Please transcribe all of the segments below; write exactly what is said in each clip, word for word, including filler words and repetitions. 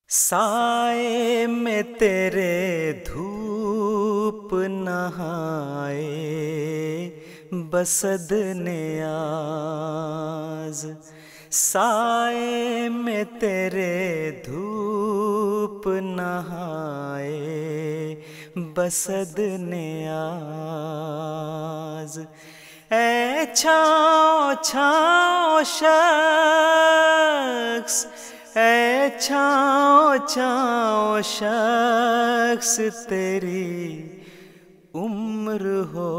سائے میں تیرے دھوپ نہائے بسد نیاز، سائے میں تیرے دھوپ نہائے بسد نیاز، اے چھاؤ چھاؤ شخص، اے چھاؤ چھاؤ شخص تیری عمر ہو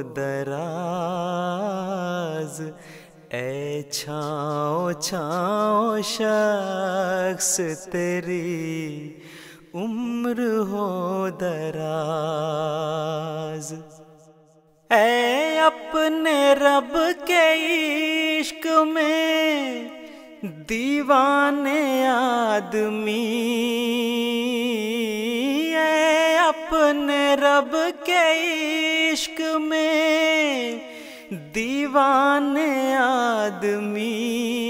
دراز، اے چھاؤ چھاؤ شخص تیری عمر ہو دراز، اے اپنے رب کے عشق میں دیوانے آدمی، اے اپنے رب کے عشق میں دیوانے آدمی،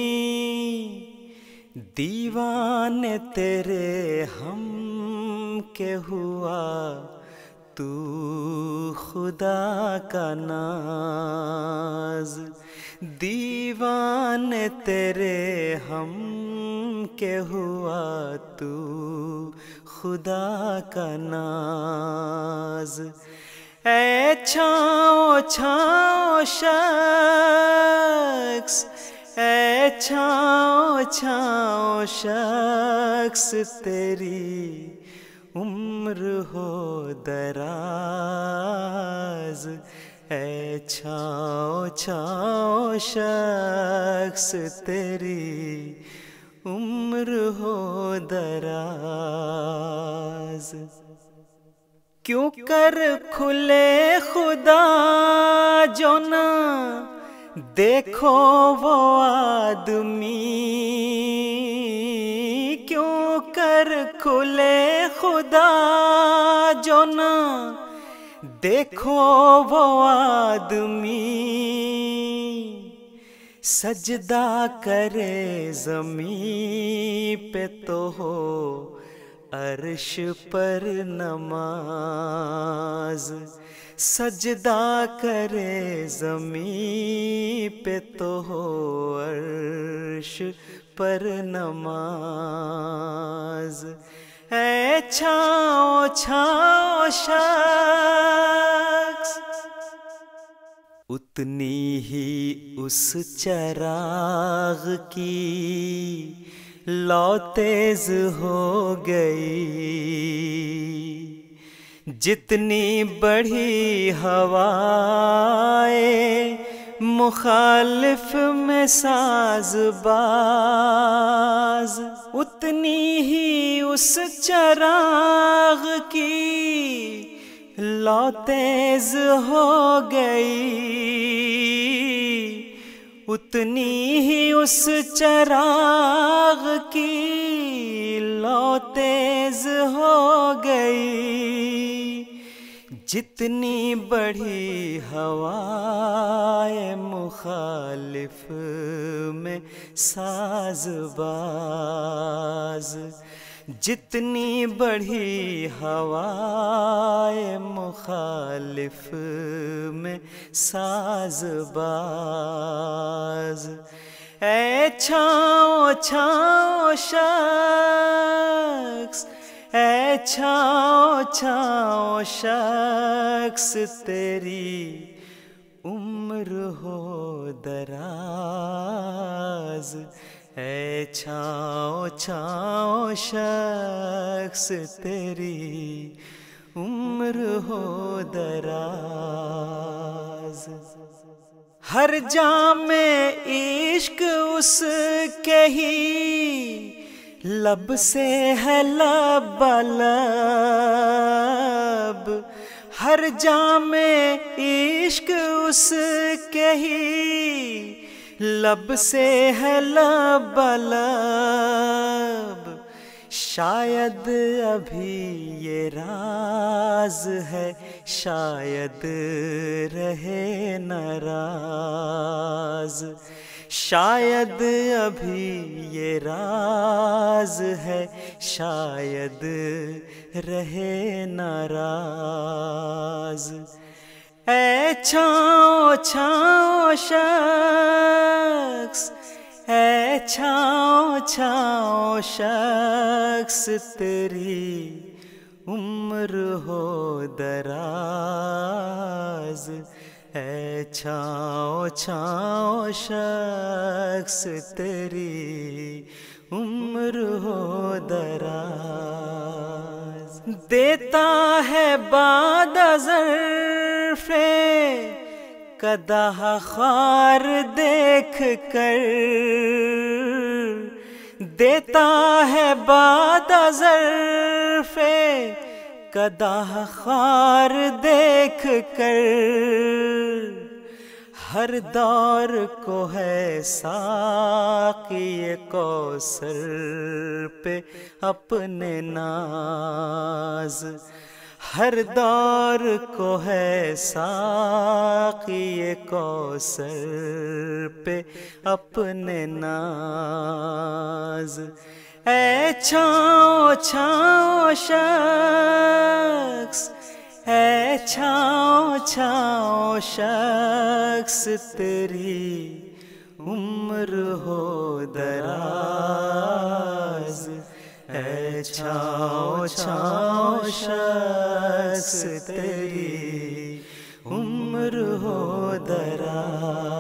دیوانے تیرے ہم کے ہوا تو خدا کا ناز، دیوانے تیرے ہم کے ہوا تو خدا کا ناز، اے چھاؤ چھاؤ شخص، اے چھاؤ چھاؤ شخص تیری عمر ہو دراز، اے چھاؤ چھاؤ شخص تیری عمر ہو دراز، کیوں کر کھلے خدا جو نہ دیکھو وہ آدمی، کیوں کر کھلے خدا جو نہ دیکھو وہ آدمی، سجدہ کرے زمین پہ تو ہو عرش پر نماز، سجدہ کرے زمین پہ تو ہو عرش پر نماز، اے چھاؤ چھاؤ شخص، اتنی ہی اس چراغ کی لو تیز ہو گئی، جتنی بڑھی ہوائیں مخالف میں ساز باز، اتنی ہی اس چراغ کی لو تیز ہو گئی، اتنی ہی اس چراغ کی لو تیز ہو گئی، جتنی بڑھی ہوائیں مخالف میں ساز باز، جتنی بڑھی ہوائیں مخالف میں ساز باز، اے چھاؤ چھاؤ شخص، اے چھاؤ چھاؤ شخص تیری عمر ہو دراز، اے چھاؤ چھاؤ شخص تیری عمر ہو دراز، ہر جام عشق اس کے ہی لب سے ہے لبالب، ہر جام عشق اس کے ہی لب سے ہے لبالب، شاید ابھی یہ راز ہے شاید رہے ناراض، شاید ابھی یہ راز ہے، شاید رہے ناراض۔ اے چھاؤں چھاؤں شخص، اے چھاؤں چھاؤں شخص، تیری عمر ہو دراز۔ اے چھاؤں چھاؤں شخص، تیری عمر ہو دراز۔ دیتا ہے باد ظرف قدح خار دیکھ کر، دیتا ہے باد ظرف قدح خار دیکھ کر۔ ہر دور کو ہے ساقی کوثر پہ اپنے ناز، ہر دور کو ہے ساقی کوثر پہ اپنے ناز۔ اے چھاؤں چھاؤں شخص، اے چھاؤں چھاؤں شخص، تیری عمر ہو دراز۔ اے چھاؤں چھاؤں شخص، تیری عمر ہو دراز۔